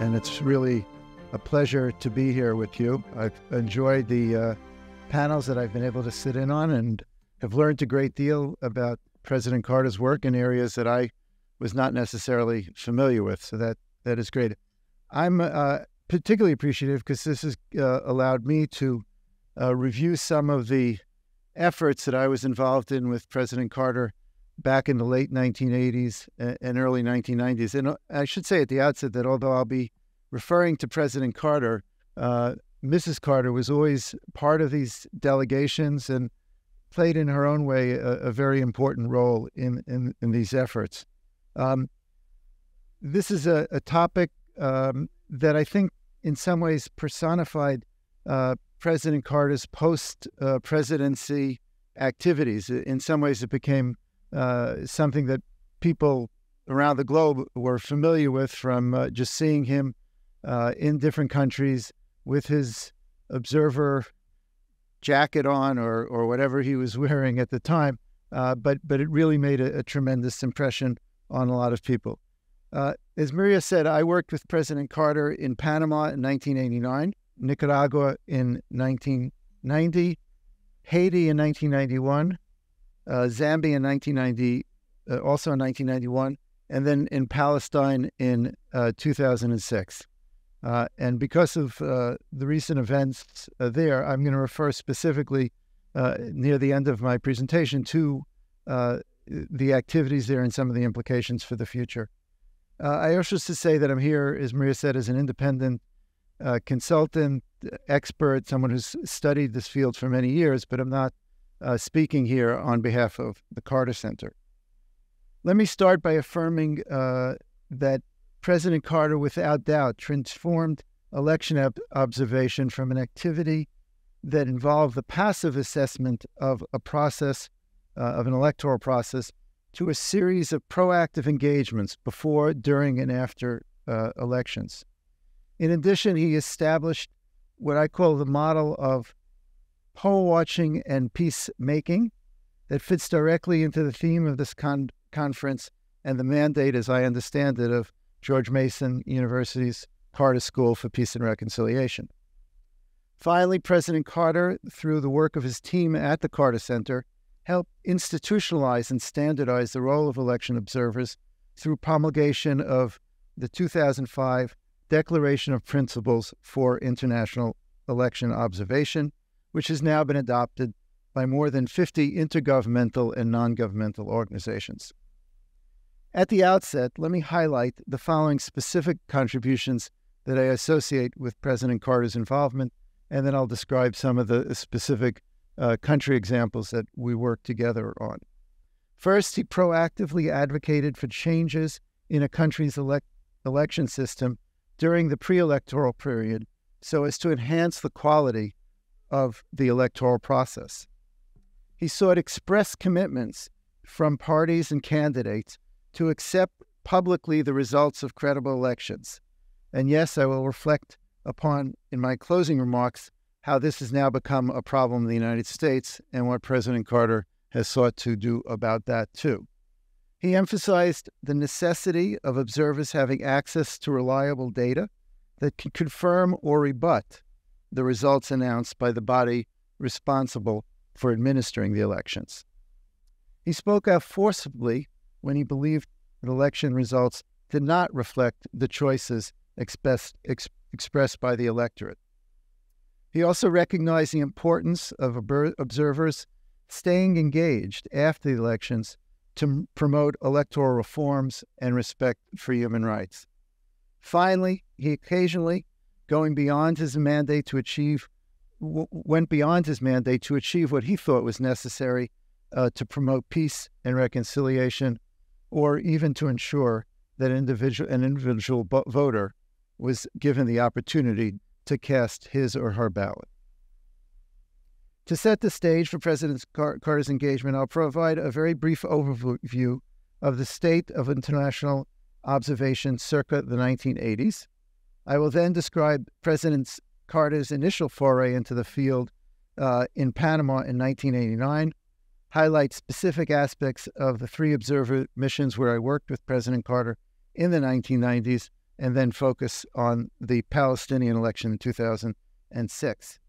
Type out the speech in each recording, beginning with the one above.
and it's really a pleasure to be here with you. I've enjoyed the panels that I've been able to sit in on and have learned a great deal about President Carter's work in areas that I was not necessarily familiar with, so that is great. I'm particularly appreciative because this has allowed me to review some of the efforts that I was involved in with President Carter back in the late 1980s and early 1990s. And I should say at the outset that although I'll be referring to President Carter, Mrs. Carter was always part of these delegations and played in her own way a very important role in these efforts. This is a topic that I think in some ways personified President Carter's post-presidency activities. In some ways it became something that people around the globe were familiar with from just seeing him in different countries with his observer jacket on or whatever he was wearing at the time. But it really made a tremendous impression on a lot of people. As Maria said, I worked with President Carter in Panama in 1989, Nicaragua in 1990, Haiti in 1991, Zambia in 1990, also in 1991, and then in Palestine in 2006. And because of the recent events there, I'm going to refer specifically near the end of my presentation to the activities there and some of the implications for the future. I also should say that I'm here, as Maria said, as an independent consultant, expert, someone who's studied this field for many years, but I'm not speaking here on behalf of the Carter Center. Let me start by affirming that President Carter, without doubt, transformed election observation from an activity that involved the passive assessment of a process, of an electoral process, to a series of proactive engagements before, during, and after elections. In addition, he established what I call the model of poll watching and peacemaking that fits directly into the theme of this conference and the mandate, as I understand it, of George Mason University's Carter School for Peace and Reconciliation. Finally, President Carter, through the work of his team at the Carter Center, helped institutionalize and standardize the role of election observers through promulgation of the 2005 Declaration of Principles for International Election Observation, which has now been adopted by more than 50 intergovernmental and non-governmental organizations. At the outset, let me highlight the following specific contributions that I associate with President Carter's involvement, and then I'll describe some of the specific country examples that we worked together on. First, he proactively advocated for changes in a country's election system during the pre-electoral period so as to enhance the quality of the electoral process. He sought express commitments from parties and candidates to accept publicly the results of credible elections. And yes, I will reflect upon, in my closing remarks, how this has now become a problem in the United States and what President Carter has sought to do about that too. He emphasized the necessity of observers having access to reliable data that can confirm or rebut the results announced by the body responsible for administering the elections. He spoke out forcibly when he believed that election results did not reflect the choices expressed by the electorate. He also recognized the importance of observers staying engaged after the elections to promote electoral reforms and respect for human rights. Finally, he occasionally went beyond his mandate to achieve what he thought was necessary to promote peace and reconciliation, or even to ensure that an individual voter was given the opportunity to cast his or her ballot. To set the stage for President Carter's engagement, I'll provide a very brief overview of the state of international observation circa the 1980s. I will then describe President Carter's initial foray into the field in Panama in 1989, highlight specific aspects of the 3 observer missions where I worked with President Carter in the 1990s, and then focus on the Palestinian election in 2006.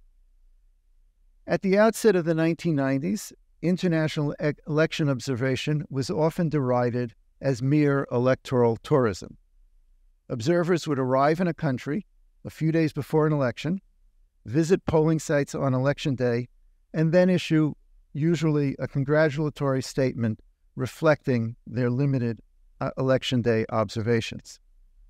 At the outset of the 1990s, international election observation was often derided as mere electoral tourism. Observers would arrive in a country a few days before an election, visit polling sites on election day, and then issue usually a congratulatory statement reflecting their limited election day observations.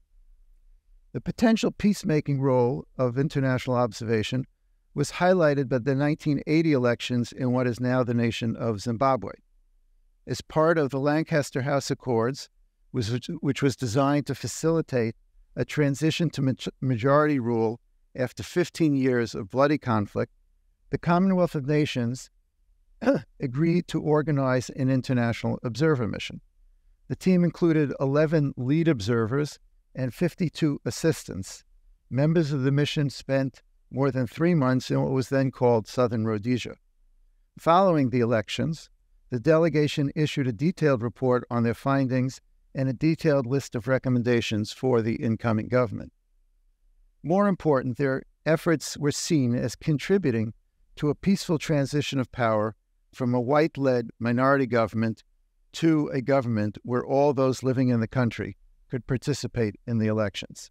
The potential peacemaking role of international observation was highlighted by the 1980 elections in what is now the nation of Zimbabwe. As part of the Lancaster House Accords, which was designed to facilitate a transition to majority rule after 15 years of bloody conflict, the Commonwealth of Nations agreed to organize an international observer mission. The team included 11 lead observers and 52 assistants. Members of the mission spent more than 3 months in what was then called Southern Rhodesia. Following the elections, the delegation issued a detailed report on their findings and a detailed list of recommendations for the incoming government. More important, their efforts were seen as contributing to a peaceful transition of power from a white-led minority government to a government where all those living in the country could participate in the elections.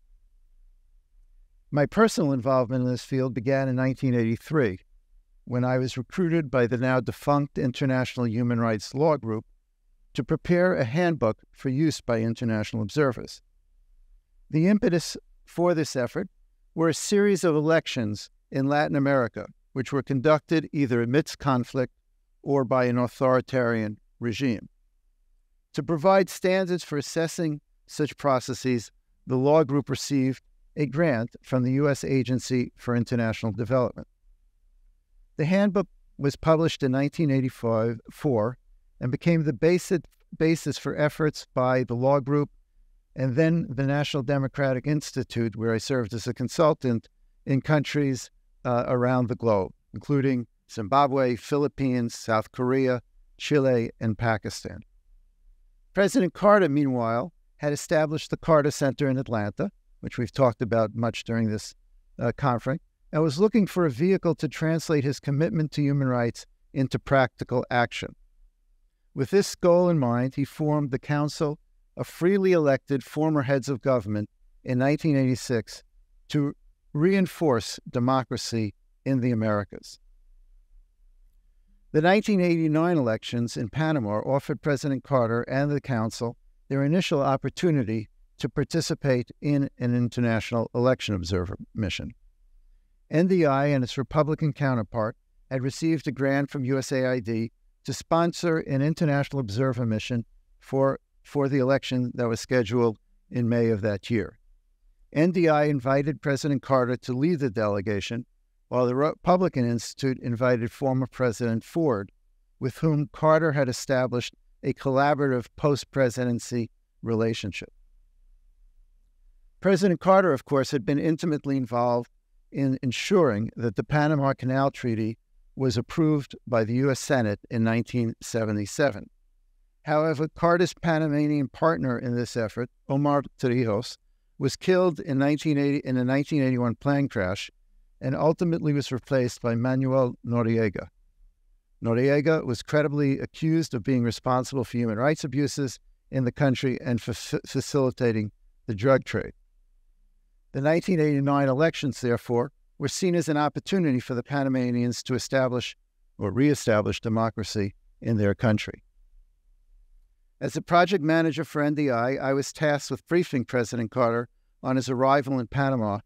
My personal involvement in this field began in 1983, when I was recruited by the now defunct International Human Rights Law Group to prepare a handbook for use by international observers. The impetus for this effort were a series of elections in Latin America, which were conducted either amidst conflict or by an authoritarian regime. To provide standards for assessing such processes, the law group received a grant from the U.S. Agency for International Development. The handbook was published in 1984 and became the basis for efforts by the law group and then the National Democratic Institute, where I served as a consultant in countries around the globe, including Zimbabwe, Philippines, South Korea, Chile, and Pakistan. President Carter, meanwhile, had established the Carter Center in Atlanta, which we've talked about much during this conference, and was looking for a vehicle to translate his commitment to human rights into practical action. With this goal in mind, he formed the Council of Freely Elected Former Heads of Government in 1986 to reinforce democracy in the Americas. The 1989 elections in Panama offered President Carter and the Council their initial opportunity to participate in an international election observer mission. NDI and its Republican counterpart had received a grant from USAID to sponsor an international observer mission for the election that was scheduled in May of that year. NDI invited President Carter to lead the delegation, while the Republican Institute invited former President Ford, with whom Carter had established a collaborative post-presidency relationship. President Carter, of course, had been intimately involved in ensuring that the Panama Canal Treaty was approved by the U.S. Senate in 1977. However, Carter's Panamanian partner in this effort, Omar Torrijos, was killed in a 1981 plane crash and ultimately was replaced by Manuel Noriega. Noriega was credibly accused of being responsible for human rights abuses in the country and for facilitating the drug trade. The 1989 elections, therefore, were seen as an opportunity for the Panamanians to establish or reestablish democracy in their country. As a project manager for NDI, I was tasked with briefing President Carter on his arrival in Panama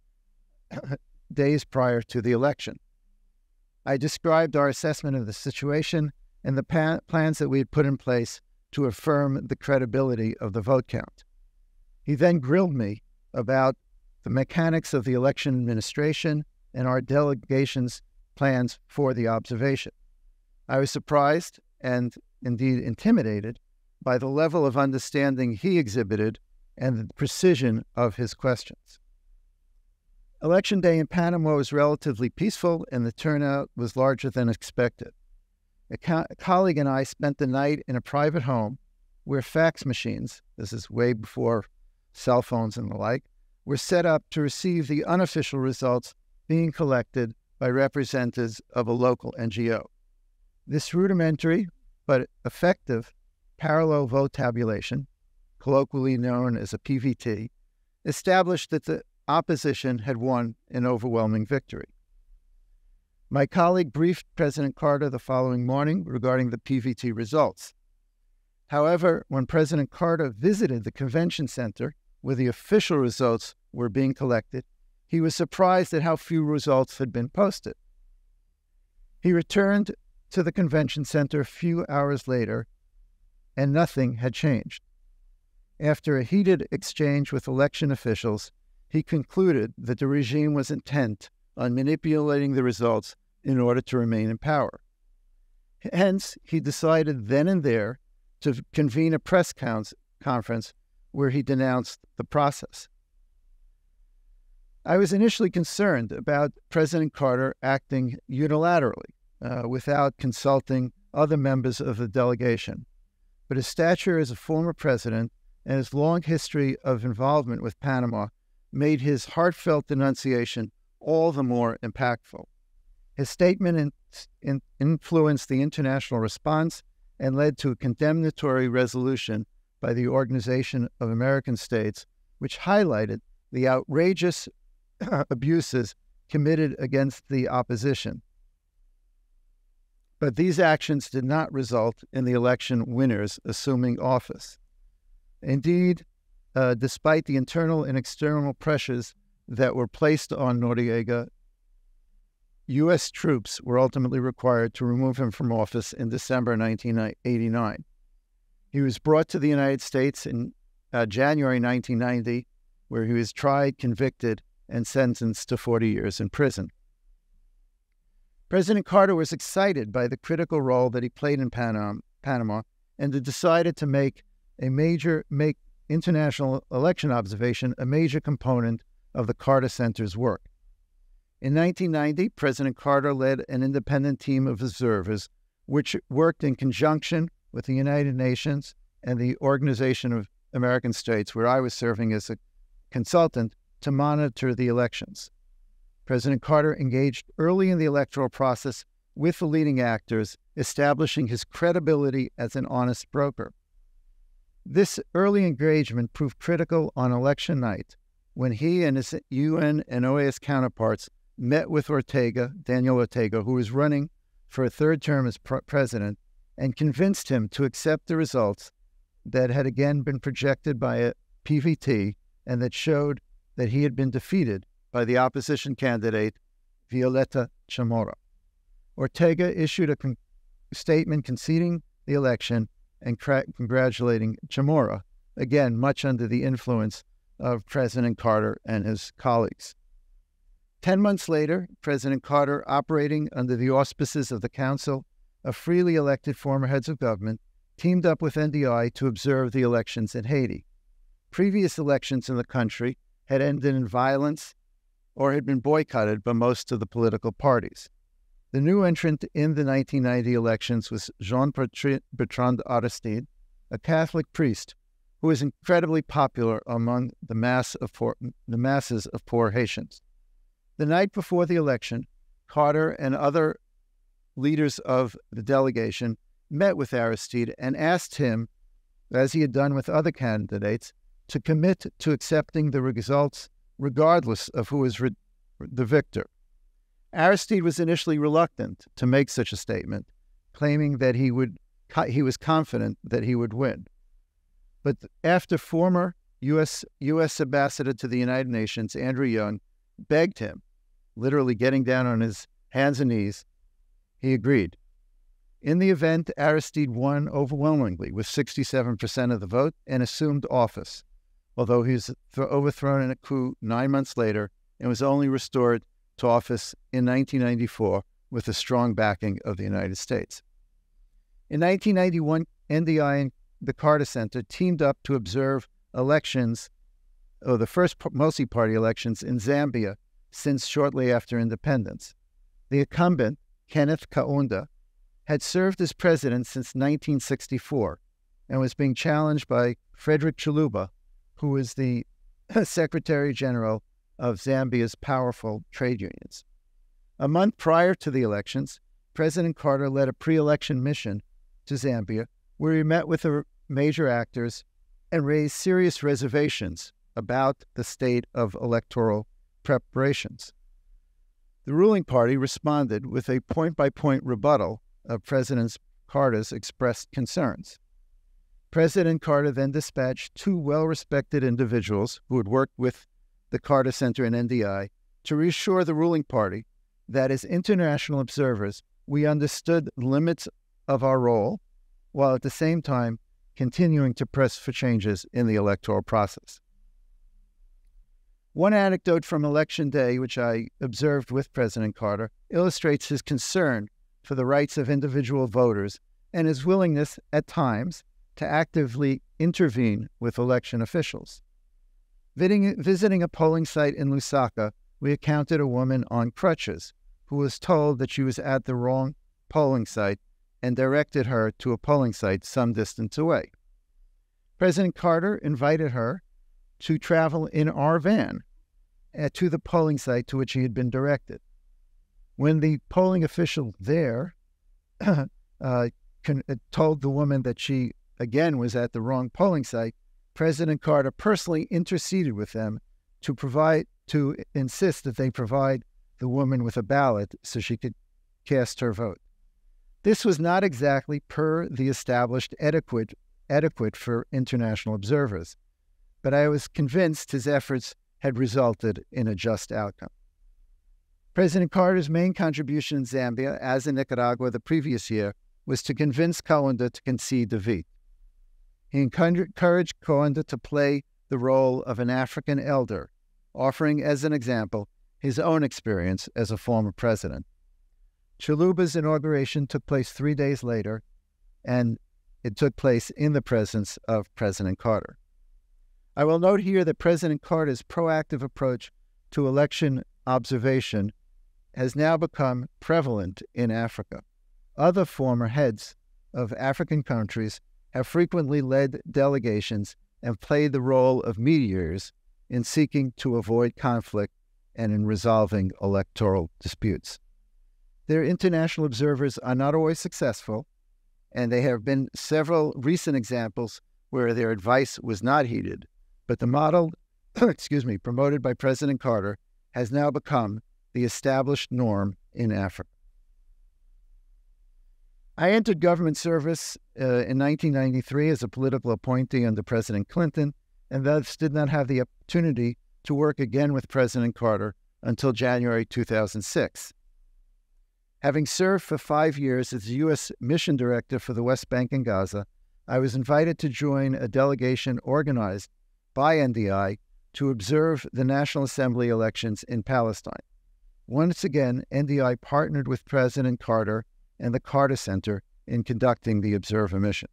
days prior to the election. I described our assessment of the situation and the plans that we had put in place to affirm the credibility of the vote count. He then grilled me about the mechanics of the election administration and our delegation's plans for the observation. I was surprised and indeed intimidated by the level of understanding he exhibited and the precision of his questions. Election day in Panama was relatively peaceful and the turnout was larger than expected. A colleague and I spent the night in a private home where fax machines, this is way before cell phones and the like, were set up to receive the unofficial results being collected by representatives of a local NGO. This rudimentary but effective parallel vote tabulation, colloquially known as a PVT, established that the opposition had won an overwhelming victory. My colleague briefed President Carter the following morning regarding the PVT results. However, when President Carter visited the convention center where the official results were being collected, he was surprised at how few results had been posted. He returned to the convention center a few hours later, and nothing had changed. After a heated exchange with election officials, he concluded that the regime was intent on manipulating the results in order to remain in power. Hence, he decided then and there to convene a press conference where he denounced the process. I was initially concerned about President Carter acting unilaterally without consulting other members of the delegation, but his stature as a former president and his long history of involvement with Panama made his heartfelt denunciation all the more impactful. His statement influenced the international response and led to a condemnatory resolution by the Organization of American States, which highlighted the outrageous abuses committed against the opposition. But these actions did not result in the election winners assuming office. Indeed, despite the internal and external pressures that were placed on Noriega, U.S. troops were ultimately required to remove him from office in December 1989. He was brought to the United States in January 1990, where he was tried, convicted, and sentenced to 40 years in prison. President Carter was excited by the critical role that he played in Panama and decided to make international election observation a major component of the Carter Center's work. In 1990, President Carter led an independent team of observers which worked in conjunction with the United Nations and the Organization of American States, where I was serving as a consultant, to monitor the elections. President Carter engaged early in the electoral process with the leading actors, establishing his credibility as an honest broker. This early engagement proved critical on election night, when he and his UN and OAS counterparts met with Daniel Ortega, who was running for a third term as president, and convinced him to accept the results that had again been projected by a PVT and that showed that he had been defeated by the opposition candidate, Violeta Chamorro. Ortega issued a statement conceding the election and congratulating Chamorro, again much under the influence of President Carter and his colleagues. 10 months later, President Carter, operating under the auspices of the Council of freely elected former heads of government, teamed up with NDI to observe the elections in Haiti. Previous elections in the country had ended in violence or had been boycotted by most of the political parties. The new entrant in the 1990 elections was Jean-Bertrand Aristide, a Catholic priest who was incredibly popular among the masses of poor Haitians. The night before the election, Carter and other leaders of the delegation met with Aristide and asked him, as he had done with other candidates, to commit to accepting the results regardless of who was the victor. Aristide was initially reluctant to make such a statement, claiming that he was confident that he would win. But after former U.S. Ambassador to the United Nations, Andrew Young, begged him, literally getting down on his hands and knees, he agreed. In the event, Aristide won overwhelmingly with 67% of the vote and assumed office, although he was overthrown in a coup 9 months later and was only restored to office in 1994 with the strong backing of the United States. In 1991, NDI and the Carter Center teamed up to observe elections, the first multi-party elections in Zambia since shortly after independence. The incumbent, Kenneth Kaunda, had served as president since 1964 and was being challenged by Frederick Chiluba, who was the Secretary General of Zambia's powerful trade unions. A month prior to the elections, President Carter led a pre-election mission to Zambia, where he met with the major actors and raised serious reservations about the state of electoral preparations. The ruling party responded with a point-by-point rebuttal of President Carter's expressed concerns. President Carter then dispatched two well-respected individuals who had worked with the Carter Center and NDI to reassure the ruling party that as international observers, we understood the limits of our role, while at the same time continuing to press for changes in the electoral process. One anecdote from Election Day, which I observed with President Carter, illustrates his concern for the rights of individual voters and his willingness, at times, to actively intervene with election officials. Visiting a polling site in Lusaka, we encountered a woman on crutches who was told that she was at the wrong polling site and directed her to a polling site some distance away. President Carter invited her to travel in our van to the polling site to which he had been directed. When the polling official there told the woman that she, again, was at the wrong polling site, President Carter personally interceded with them to insist that they provide the woman with a ballot so she could cast her vote. This was not exactly per the established etiquette for international observers, but I was convinced his efforts had resulted in a just outcome. President Carter's main contribution in Zambia, as in Nicaragua the previous year, was to convince Kaunda to concede defeat. He encouraged Kaunda to play the role of an African elder, offering as an example his own experience as a former president. Chiluba's inauguration took place 3 days later, and it took place in the presence of President Carter. I will note here that President Carter's proactive approach to election observation has now become prevalent in Africa. Other former heads of African countries have frequently led delegations and played the role of mediators in seeking to avoid conflict and in resolving electoral disputes. Their international observers are not always successful, and there have been several recent examples where their advice was not heeded, but the model promoted by President Carter has now become the established norm in Africa. I entered government service in 1993 as a political appointee under President Clinton, and thus did not have the opportunity to work again with President Carter until January 2006. Having served for 5 years as the U.S. Mission Director for the West Bank and Gaza, I was invited to join a delegation organized by NDI to observe the National Assembly elections in Palestine. Once again, NDI partnered with President Carter and the Carter Center in conducting the observer mission.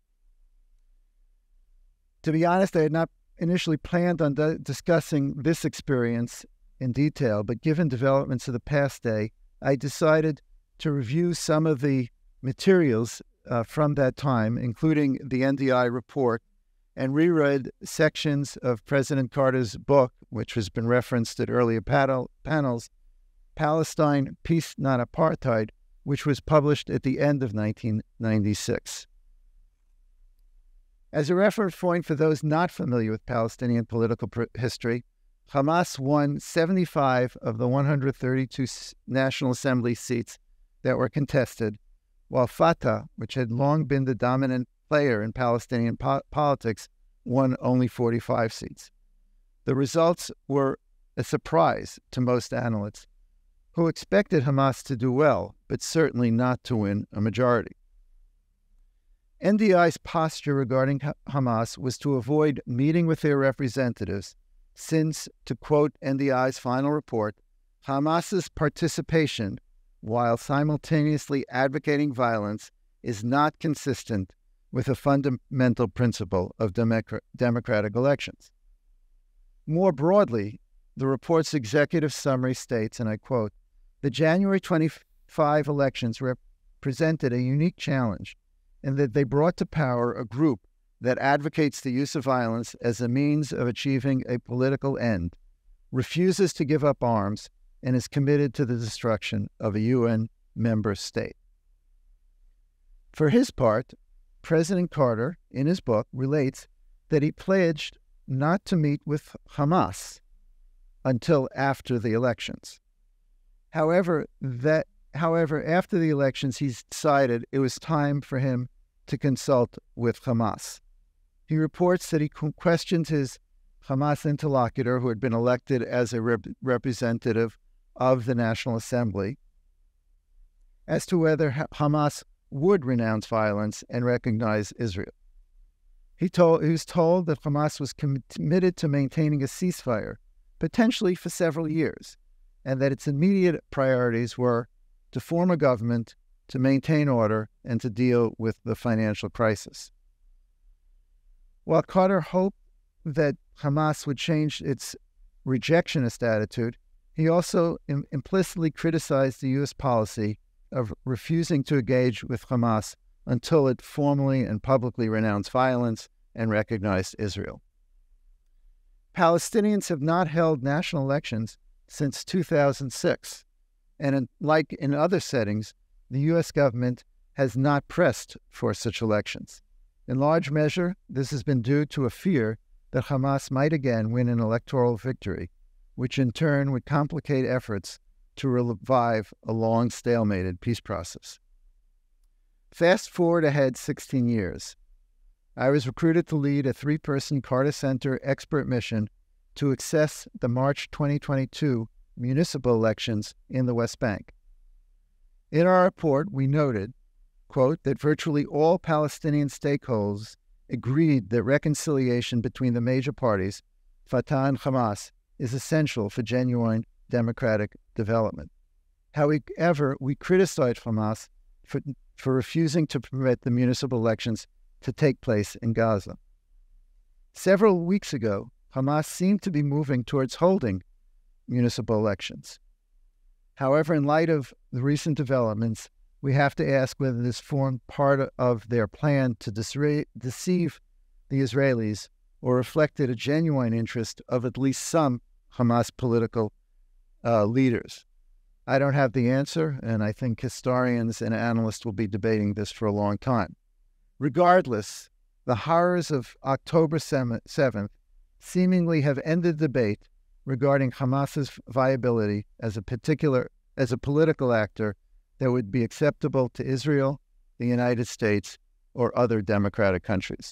To be honest, I had not initially planned on discussing this experience in detail, but given developments of the past day, I decided to review some of the materials from that time, including the NDI report, and reread sections of President Carter's book, which has been referenced at earlier panels, Palestine, Peace, Not Apartheid, which was published at the end of 1996. As a reference point for those not familiar with Palestinian political history, Hamas won 75 of the 132 National Assembly seats that were contested, while Fatah, which had long been the dominant player in Palestinian politics, won only 45 seats. The results were a surprise to most analysts, who expected Hamas to do well, but certainly not to win a majority. NDI's posture regarding Hamas was to avoid meeting with their representatives since, to quote NDI's final report, Hamas's participation, while simultaneously advocating violence, is not consistent with a fundamental principle of democratic elections. More broadly, the report's executive summary states, and I quote, "The January 25 elections represented a unique challenge in that they brought to power a group that advocates the use of violence as a means of achieving a political end, refuses to give up arms, and is committed to the destruction of a UN member state. For his part, President Carter, in his book, relates that he pledged not to meet with Hamas until after the elections. However, after the elections, he decided it was time for him to consult with Hamas. He reports that he questioned his Hamas interlocutor, who had been elected as a representative of the National Assembly, as to whether Hamas would renounce violence and recognize Israel. He was told that Hamas was committed to maintaining a ceasefire, potentially for several years, and that its immediate priorities were to form a government, to maintain order, and to deal with the financial crisis. While Carter hoped that Hamas would change its rejectionist attitude, he also implicitly criticized the U.S. policy of refusing to engage with Hamas until it formally and publicly renounced violence and recognized Israel. Palestinians have not held national elections since 2006, and like in other settings, the U.S. government has not pressed for such elections. In large measure, this has been due to a fear that Hamas might again win an electoral victory, which in turn would complicate efforts to revive a long stalemated peace process. Fast forward ahead 16 years. I was recruited to lead a 3-person Carter Center expert mission to assess the March 2022 municipal elections in the West Bank. In our report, we noted, quote, that virtually all Palestinian stakeholders agreed that reconciliation between the major parties, Fatah and Hamas, is essential for genuine democratic development. However, we criticized Hamas for refusing to permit the municipal elections to take place in Gaza. Several weeks ago, Hamas seemed to be moving towards holding municipal elections. However, in light of the recent developments, we have to ask whether this formed part of their plan to deceive the Israelis or reflected a genuine interest of at least some Hamas political leaders. I don't have the answer, and I think historians and analysts will be debating this for a long time. Regardless, the horrors of October 7th seemingly have ended debate regarding Hamas's viability as a political actor that would be acceptable to Israel, the United States, or other democratic countries.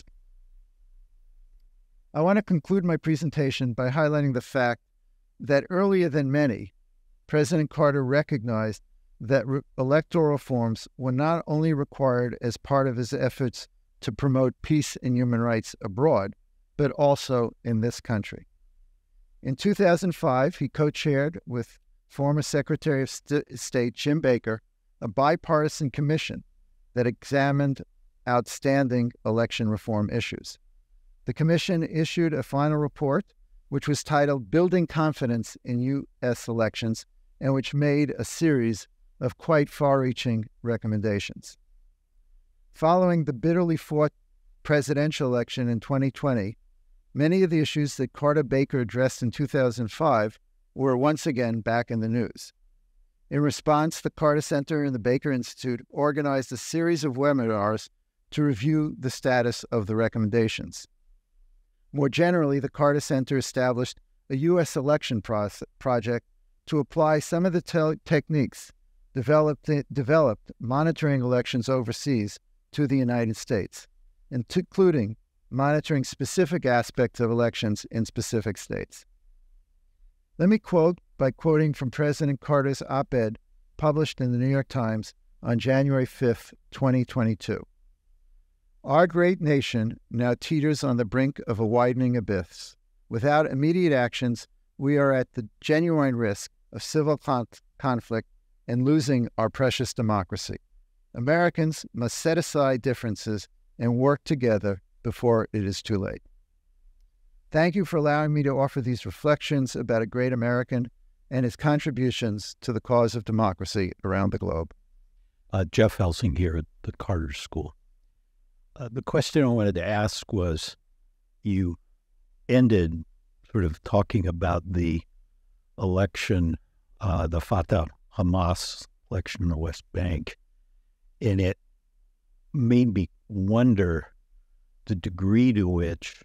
I want to conclude my presentation by highlighting the fact that earlier than many, President Carter recognized that electoral reforms were not only required as part of his efforts to promote peace and human rights abroad, but also in this country. In 2005, he co-chaired with former Secretary of State Jim Baker a bipartisan commission that examined outstanding election reform issues. The commission issued a final report, which was titled Building Confidence in U.S. Elections, and which made a series of quite far-reaching recommendations. Following the bitterly fought presidential election in 2020, many of the issues that Carter Baker addressed in 2005 were once again back in the news. In response, the Carter Center and the Baker Institute organized a series of webinars to review the status of the recommendations. More generally, the Carter Center established a U.S. election project to apply some of the techniques developed monitoring elections overseas to the United States, including monitoring specific aspects of elections in specific states. Let me quote by quoting from President Carter's op-ed published in the New York Times on January 5, 2022. Our great nation now teeters on the brink of a widening abyss. Without immediate actions, we are at the genuine risk of civil conflict and losing our precious democracy. Americans must set aside differences and work together before it is too late. Thank you for allowing me to offer these reflections about a great American and his contributions to the cause of democracy around the globe. Jeff Helsing here at the Carter School. The question I wanted to ask was, you ended sort of talking about the election, the Fatah-Hamas election in the West Bank, and it made me wonder the degree to which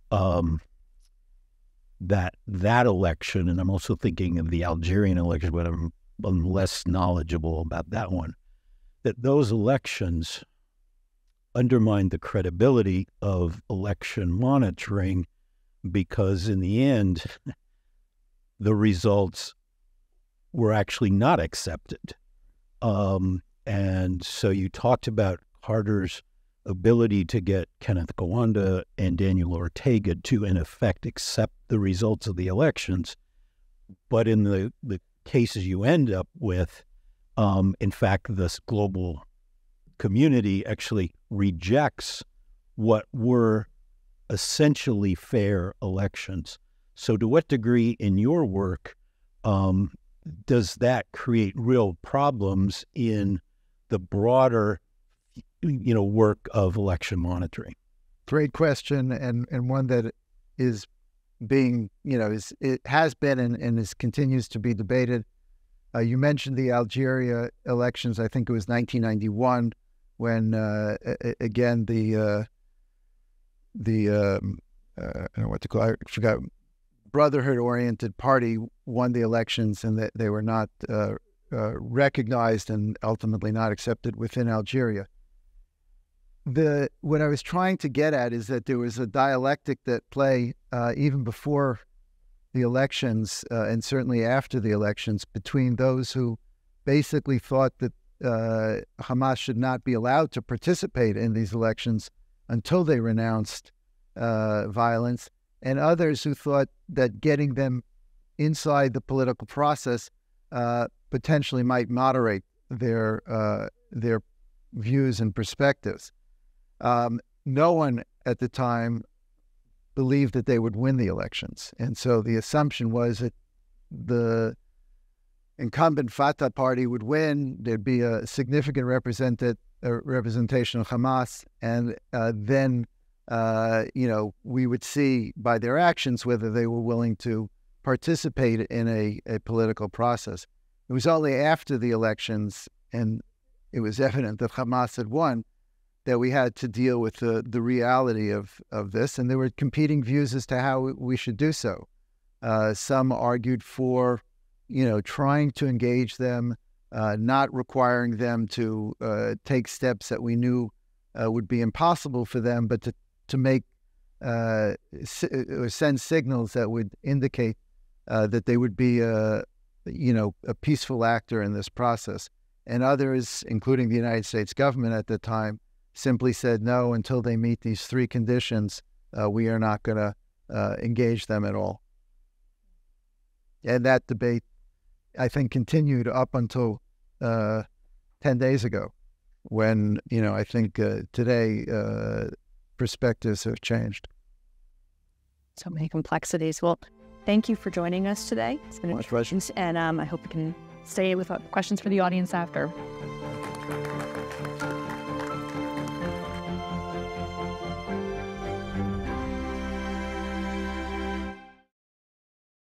that election, and I'm also thinking of the Algerian election, but I'm less knowledgeable about that one, that those elections undermined the credibility of election monitoring, because in the end, the results were actually not accepted. And so you talked about Carter's ability to get Kenneth Kaunda and Daniel Ortega to, in effect, accept the results of the elections. But in the cases you end up with, in fact, this global community actually rejects what were essentially fair elections. So to what degree in your work does that create real problems in the broader, work of election monitoring? Great question, and one that is being, it has been and continues to be debated. You mentioned the Algeria elections. I think it was 1991 when, again, I don't know what to call it, I forgot, Brotherhood-oriented party won the elections, and they were not recognized and ultimately not accepted within Algeria. What I was trying to get at is that there was a dialectic that play even before the elections and certainly after the elections between those who basically thought that Hamas should not be allowed to participate in these elections until they renounced violence, and others who thought that getting them inside the political process potentially might moderate their views and perspectives. No one at the time believed that they would win the elections. And so the assumption was that the incumbent Fatah party would win, there'd be a significant representation of Hamas, and then, we would see by their actions whether they were willing to participate in a political process. It was only after the elections, and it was evident that Hamas had won, that we had to deal with the reality of this, and there were competing views as to how we should do so. Some argued for, trying to engage them, not requiring them to take steps that we knew would be impossible for them, but to make or send signals that would indicate that they would be a peaceful actor in this process. And others, including the United States government at the time, simply said, no, until they meet these three conditions, we are not going to engage them at all. And that debate, I think, continued up until 10 days ago, when, I think today perspectives have changed. So many complexities. Well, thank you for joining us today. It's been a pleasure. And I hope you can stay with questions for the audience after.